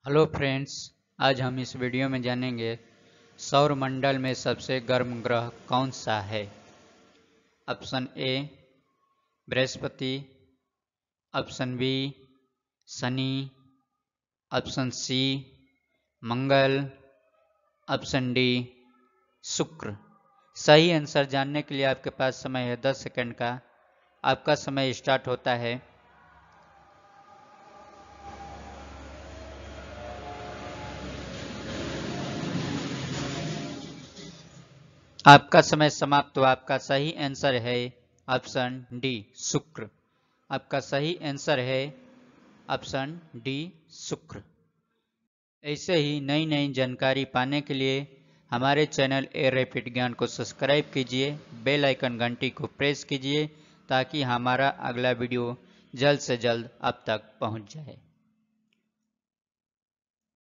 Hello friends, आज हम इस वीडियो में जानेंगे सौर मंडल में सबसे गर्म ग्रह कौन सा है। Option A Brihaspati, option B Shani, option C Mangal, option D Shukra. सही आंसर जानने के लिए आपके पास समय है 10 सेकंड का। आपका समय स्टार्ट होता है। आपका समय समाप्त हुआ। आपका सही आंसर है ऑप्शन डी शुक्र। आपका सही आंसर है ऑप्शन डी शुक्र। ऐसे ही नई नई जानकारी पाने के लिए हमारे चैनल ए रैपिड ज्ञान को सब्सक्राइब कीजिए, बेल आइकन घंटी को प्रेस कीजिए ताकि हमारा अगला वीडियो जल्द से जल्द आप तक पहुंच जाए।